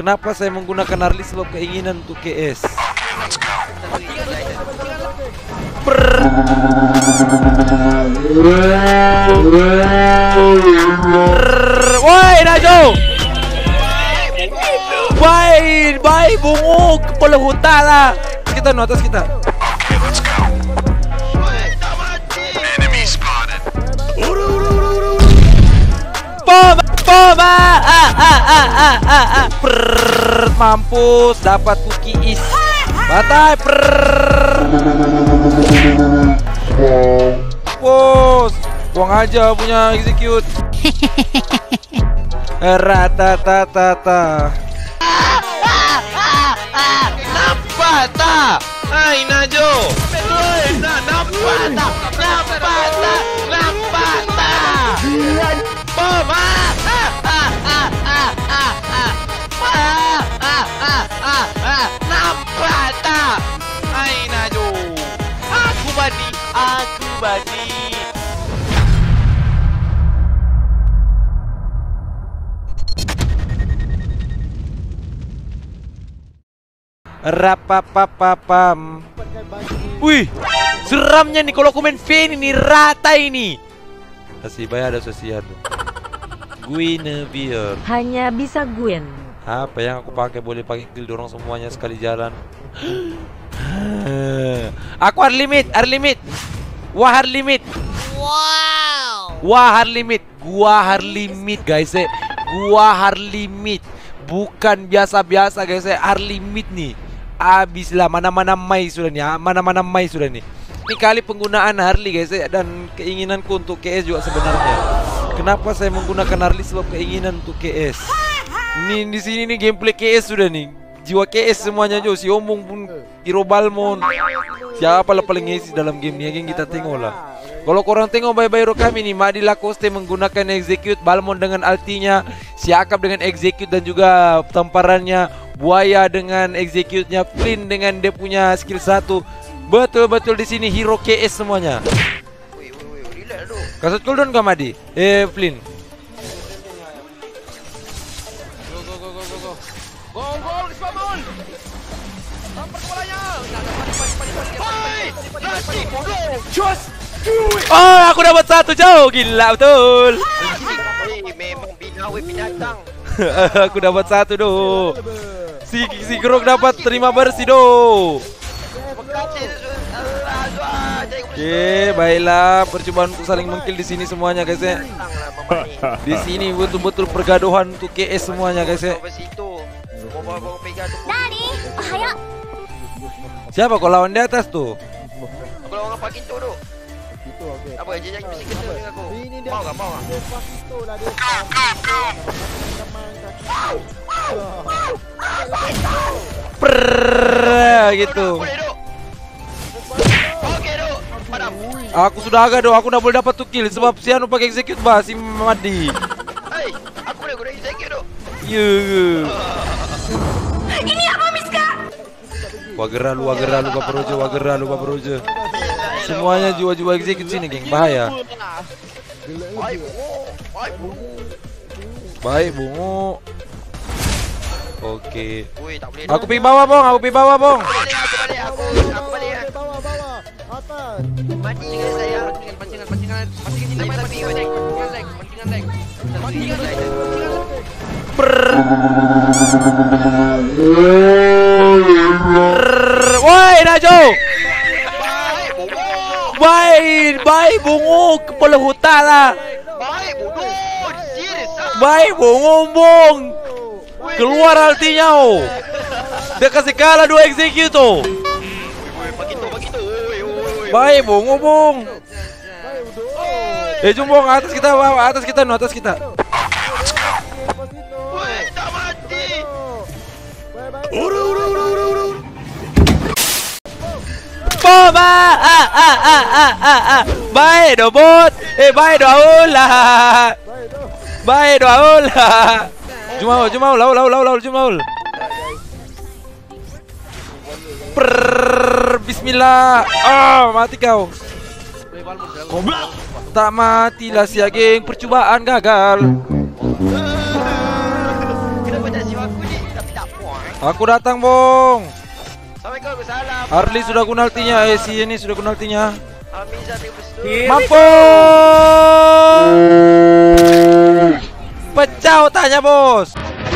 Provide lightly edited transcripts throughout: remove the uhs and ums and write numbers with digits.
Kenapa saya menggunakan Harley? Sebab keinginan untuk KS. Woi, Najo. Bye, bungu kepala hutan lah. Kita no, atas kita. Mampus, dapat cookie is. Batai. Bos, buang aja punya execute. Rata-tata. Nampak tak? Hai Najo. Nampak tak? Bom. Nampak tak? Hai Najo. Aku bani. Rapapapapam. Wih, seramnya nih kalau aku main Vayne ini, rata ini. Masih bayar ada sosial. Guinevere. Hanya bisa Gwen. Apa yang aku pakai? Boleh pakai kill dorong semuanya sekali jalan. Aku hard limit. Wah hard limit. Gua hard limit guys. Gua hard limit. Bukan biasa-biasa guys. Hard limit nih. Abislah mana-mana mai sudah nih. Ini kali penggunaan Harley guys dan keinginanku untuk KS juga sebenarnya. Kenapa saya menggunakan Harley? Sebab keinginan untuk KS. Ini di sini nih gameplay KS sudah nih. Jiwa KS semuanya jo, si Omong pun Hero Balmond. Siapa lah paling ngisi dalam game ini? Kita tengok lah. Kalau korang tengok bayi-bayi kami nih, Madi Lacoste menggunakan execute, Balmond dengan ultinya, Siakap dengan execute dan juga tamparannya, Buaya dengan execute-nya, Flynn dengan dia punya skill 1. Betul-betul di sini hero KS semuanya. Kasut cooldown kah Madi? Flynn. Oh, aku dapat satu jauh, gila betul. Memang binatang. Aku dapat satu doh. Si Grok dapat terima bersih doh. Oke, baiklah, percobaan untuk saling mengkill di sini semuanya guys ya. Di sini betul-betul pergaduhan untuk KS semuanya guys ya. Siapa kau lawan di atas tuh? Aku lawan apa gitu doh. Apa aja yang mesti kena dengan aku. Mau enggak? Gitu. Aku sudah agak doh, aku udah boleh dapat 2 kill sebab si anu pakai execute bah si Madi. Hai, aku udah execute doh. Ini apa Miska? Wagera lu Baprojo. Semuanya jiwa-jiwa execute sini geng, bahaya. Baik bungu. Oke. Aku pergi bawah bong. Aku balik. Atas. Pancingan saya, pancingan sini pancingan leg. Woi, Najo. Baik bungu kepala hutan lah. Baik bungu bong. Keluar artinya dia kasih kalah 2 execute tuh. Baik bungu bong. Jom bong, atas kita. Boba! Baik do bot. Baik do aula. Jumaul, lau. Jumaul. Bismillah. Mati kau. Tak matilah si geng, percobaan gagal. Kenapa tak siap aku ni? Tapi tak meledak. Aku datang, Bong. Assalamualaikum, salam. Harley sudah guna ultinya. Si ini sudah guna ultinya. Amiza dia bersetuju. Mampus. Pecah otaknya, Bos.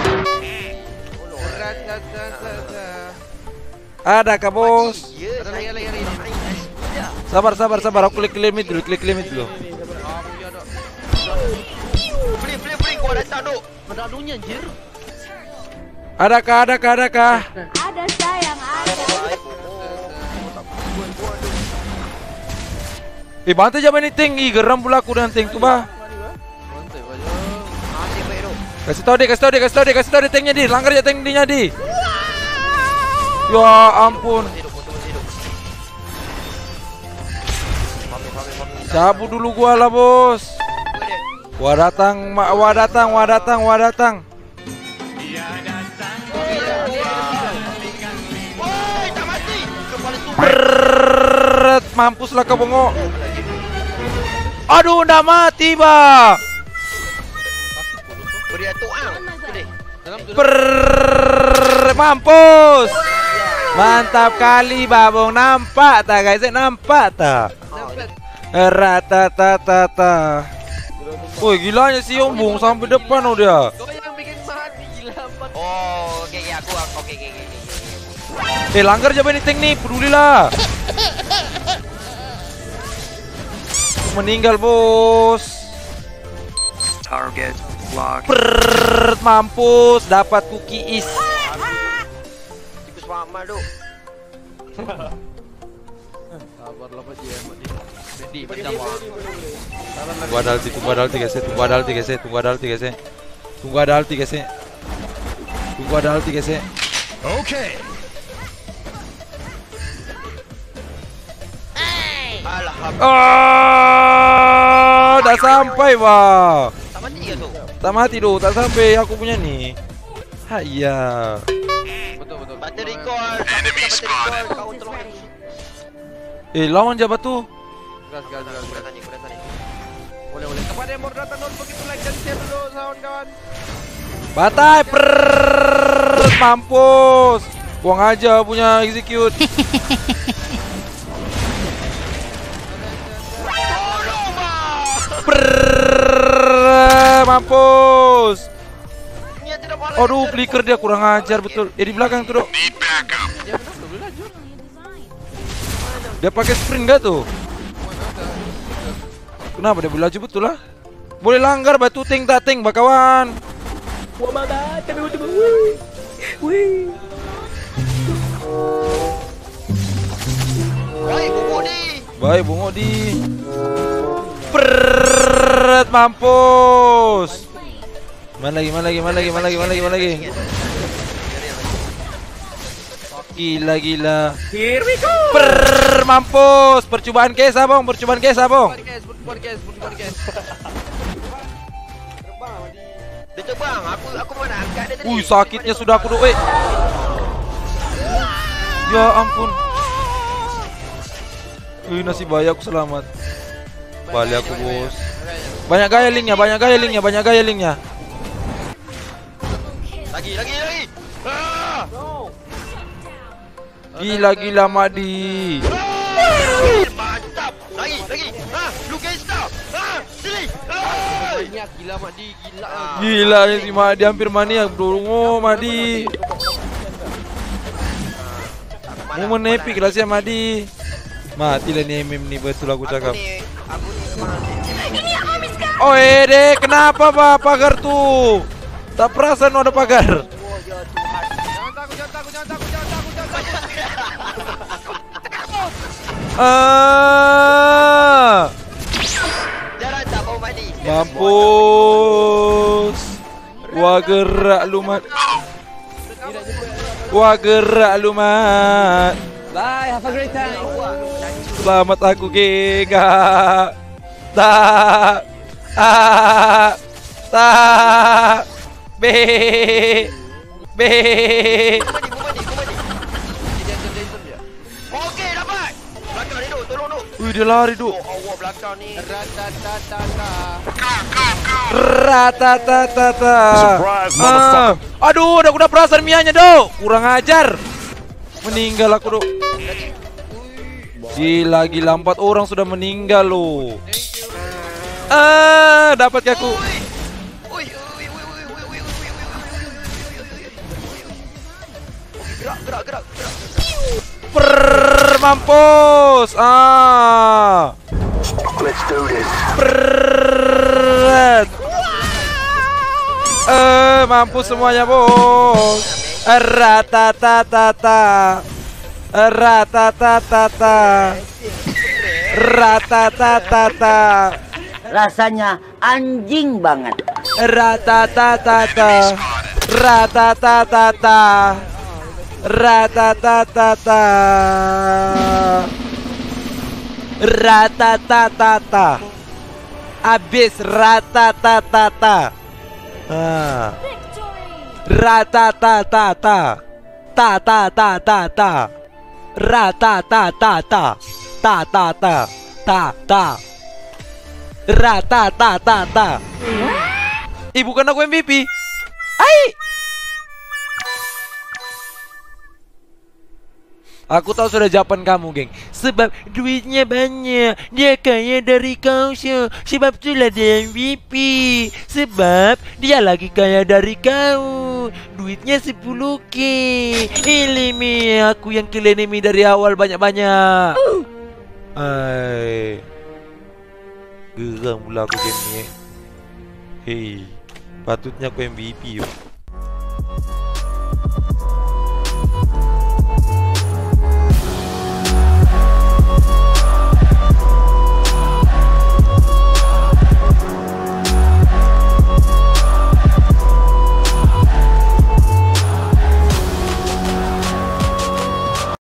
Adakah, Bos? Ya, saya lagi. Sabar. Aku klik limit dulu. Beli, gua datang duk. Medadunya anjir. Adakah? Ada sayang, ada. Bantai aja ini tank. Geram pula aku dengan tank tu bah. Kasih tahu dia tanknya di. Langgar aja tank dia di. Ya ampun. Cabut dulu gua lah, Bos. Wah datang. Mampuslah kau bengok. Aduh, udah mati, bah. Mampus. Mantap kali, Babong. Nampak tak, guys? Nampak tak? Ratatata. Woi, gilanya si Yombong sampai depan dia. Kau yang bikin mati gila. Oh, oke, oke. Langgar aja ini tank nih, pedulilah. Meninggal, Bos. Target lock. Mampus, dapat cookie is. Tipis mama duk. Sabarlah Pak Ji, ready macam Tunggu ada ulti guys. Tunggu ada ulti guys. Okay. Dah sampai, Pak. Tak mati ke tu? Tak sampai aku punya ni. Hayya. betul. Battery core. Battery core. Kau tolong. Lawan je batu. Gas. Kurang tadi. Boleh. Kepada yang baru datang begitu like dan share dulu kawan-kawan. Batai. Mampus. Buang aja punya execute. Mampus. Aduh, flicker dia kurang ajar betul. Di belakang tuh, Dok. Dia pakai sprint gak tuh? Kenapa dia boleh laju betul lah? Boleh langgar batu tank tak tank bakawan. Baik, bungok di. Mampus. Mana lagi. Gila. Here we go. Mampus. Percobaan kes, Bong. Podcast. Dia terbang. Aku mana angkat dia tadi. Sakitnya sudah aku doe. Ya ampun. Nasib baik aku selamat. Balik aku, Bos. Banyak gaya linknya. Lagi. Gila Madi. Mantap. Lagi. Blue Gangster. Sini. Banyak gila Mak Di, gila. Gila ni si Madi hampir maniak bro. Madi. Momen epic lah si Madi. Matilah ni MM ni, betul aku cakap. Aku ni Dek, kenapa Pak pagar tuh? Tak perasan ada pagar. Jangan takut. Jangan tak mau mandi. Mampus. Wah gerak lu mat. Bye, have a great time. Selamat aku gengga. Tak. B. Okey, dapat. Belakang dia duk. tolong duk. Wih, dia lari, Duk. Oh, Allah belakang ni. Ratatatata. Aduh, udah kena perasan Mianya, Duk. Kurang ajar. Meninggal aku, Duk. Gila, 4 orang sudah meninggal loh. Dapat ke aku. Gerak. Mampus. Let's do this. Mampus semuanya, bos. Ratatatata. Ratatatata. Rasanya anjing banget. Ratatatata. Ratatatata. Ratatatata. Ratatatata. Abis ratatatata. Ratatatata. Ta-ta-ta-ta-ta. Ratatatata. Ta-ta-ta. Ta-ta. Ratatatata. Bukan aku MVP. Hai. Aku tahu sudah jawaban kamu, geng. Sebab duitnya banyak. Dia kaya dari kau, Syo. Sebab itulah dia MVP. Sebab dia lagi kaya dari kau. Duitnya 10k. Ilimi aku yang kill enemy dari awal banyak-banyak. Geram pula aku game ni. Hei, patutnya aku MVP.